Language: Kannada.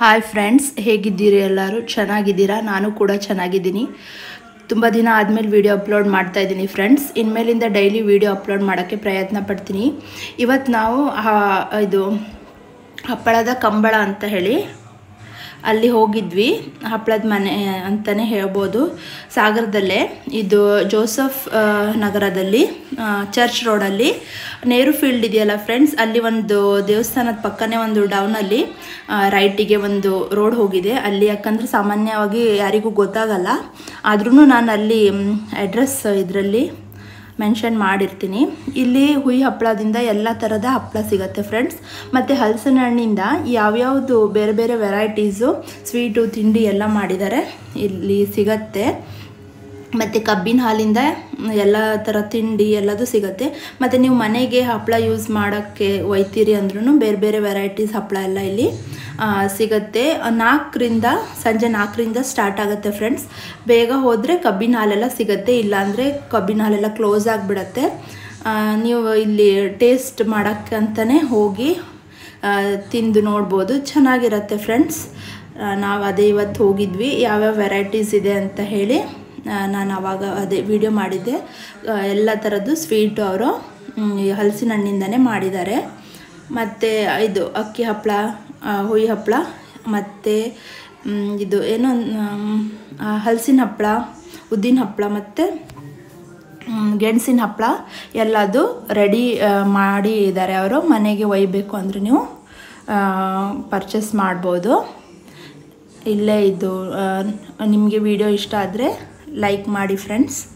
ಹಾಯ್ ಫ್ರೆಂಡ್ಸ್, ಹೇಗಿದ್ದೀರಿ? ಎಲ್ಲರೂ ಚೆನ್ನಾಗಿದ್ದೀರಾ? ನಾನು ಕೂಡ ಚೆನ್ನಾಗಿದ್ದೀನಿ. ತುಂಬ ದಿನ ಆದಮೇಲೆ ವಿಡಿಯೋ ಅಪ್ಲೋಡ್ ಮಾಡ್ತಾ ಇದ್ದೀನಿ ಫ್ರೆಂಡ್ಸ್. ಇನ್ಮೇಲಿಂದ ಡೈಲಿ ವಿಡಿಯೋ ಅಪ್ಲೋಡ್ ಮಾಡೋಕ್ಕೆ ಪ್ರಯತ್ನ ಪಡ್ತೀನಿ. ಇವತ್ತು ನಾವು ಇದು ಹಪ್ಪಳದ ಕಂಬಳ ಅಂತ ಹೇಳಿ ಅಲ್ಲಿ ಹೋಗಿದ್ವಿ. ಹಪ್ಪಳದ ಮನೆ ಅಂತಲೇ ಹೇಳ್ಬೋದು. ಸಾಗರದಲ್ಲೇ ಇದು ಜೋಸಫ್ ನಗರದಲ್ಲಿ ಚರ್ಚ್ ರೋಡಲ್ಲಿ ನೆಹರು ಫೀಲ್ಡ್ ಇದೆಯಲ್ಲ ಫ್ರೆಂಡ್ಸ್, ಅಲ್ಲಿ ಒಂದು ದೇವಸ್ಥಾನದ ಪಕ್ಕನೇ ಒಂದು ಡೌನಲ್ಲಿ ರೈಟಿಗೆ ಒಂದು ರೋಡ್ ಹೋಗಿದೆ ಅಲ್ಲಿ. ಯಾಕಂದರೆ ಸಾಮಾನ್ಯವಾಗಿ ಯಾರಿಗೂ ಗೊತ್ತಾಗಲ್ಲ, ಆದ್ರೂ ನಾನು ಅಲ್ಲಿ ಅಡ್ರೆಸ್ ಇದರಲ್ಲಿ ಮೆನ್ಷನ್ ಮಾಡಿರ್ತೀನಿ. ಇಲ್ಲಿ ಹುಯಿ ಹಪ್ಪಳದಿಂದ ಎಲ್ಲ ಥರದ ಹಪ್ಪಳ ಸಿಗುತ್ತೆ ಫ್ರೆಂಡ್ಸ್. ಮತ್ತು ಹಲಸಿನ ಹಣ್ಣಿಂದ ಯಾವ್ಯಾವುದು ಬೇರೆ ಬೇರೆ ವೆರೈಟೀಸು ಸ್ವೀಟು ತಿಂಡಿ ಎಲ್ಲ ಮಾಡಿದ್ದಾರೆ ಇಲ್ಲಿ ಸಿಗತ್ತೆ. ಮತ್ತು ಕಬ್ಬಿನ ಹಾಲಿಂದ ಎಲ್ಲ ಥರ ತಿಂಡಿ ಎಲ್ಲದೂ ಸಿಗುತ್ತೆ. ಮತ್ತು ನೀವು ಮನೆಗೆ ಹಪ್ಪಳ ಯೂಸ್ ಮಾಡೋಕ್ಕೆ ಒಯ್ತೀರಿ ಅಂದ್ರೂ ಬೇರೆ ಬೇರೆ ವೆರೈಟೀಸ್ ಹಪ್ಪಳ ಎಲ್ಲ ಇಲ್ಲಿ ಸಿಗುತ್ತೆ. ಸಂಜೆ 4ರಿಂದ ಸ್ಟಾರ್ಟ್ ಆಗುತ್ತೆ ಫ್ರೆಂಡ್ಸ್. ಬೇಗ ಹೋದರೆ ಕಬ್ಬಿನ ಹಾಲೆಲ್ಲ ಸಿಗುತ್ತೆ, ಇಲ್ಲಾಂದರೆ ಕಬ್ಬಿನ ಹಾಲೆಲ್ಲ ಕ್ಲೋಸ್ ಆಗಿಬಿಡತ್ತೆ. ನೀವು ಇಲ್ಲಿ ಟೇಸ್ಟ್ ಮಾಡೋಕ್ಕಂತಲೇ ಹೋಗಿ ತಿಂದು ನೋಡ್ಬೋದು, ಚೆನ್ನಾಗಿರುತ್ತೆ ಫ್ರೆಂಡ್ಸ್. ನಾವು ಅದೇ ಇವತ್ತು ಹೋಗಿದ್ವಿ. ಯಾವ್ಯಾವ ವೆರೈಟೀಸ್ ಇದೆ ಅಂತ ಹೇಳಿ ನಾನು ಆವಾಗ ಅದೇ ವಿಡಿಯೋ ಮಾಡಿದ್ದೆ. ಎಲ್ಲ ಥರದ್ದು ಸ್ವೀಟು ಅವರು ಹಲಸಿನ ಹಣ್ಣಿಂದನೇ ಮಾಡಿದ್ದಾರೆ. ಮತ್ತು ಇದು ಅಕ್ಕಿ ಹಪ್ಪಳ, ಹುಯಿ ಹಪ್ಪಳ, ಮತ್ತು ಇದು ಏನೋ ಹಲಸಿನ ಹಪ್ಪಳ, ಉದ್ದಿನ ಹಪ್ಪಳ ಮತ್ತು ಗೆಣಸಿನ ಹಪ್ಪಳ ಎಲ್ಲದು ರೆಡಿ ಮಾಡಿದ್ದಾರೆ ಅವರು. ಮನೆಗೆ ಒಯ್ಯಬೇಕು ಅಂದರೆ ನೀವು ಪರ್ಚೇಸ್ ಮಾಡ್ಬೋದು. ಇಲ್ಲೇ ಇದು ನಿಮಗೆ ವಿಡಿಯೋ ಇಷ್ಟ ಆದರೆ ಲೈಕ್ ಮಾಡಿ ಫ್ರೆಂಡ್ಸ್.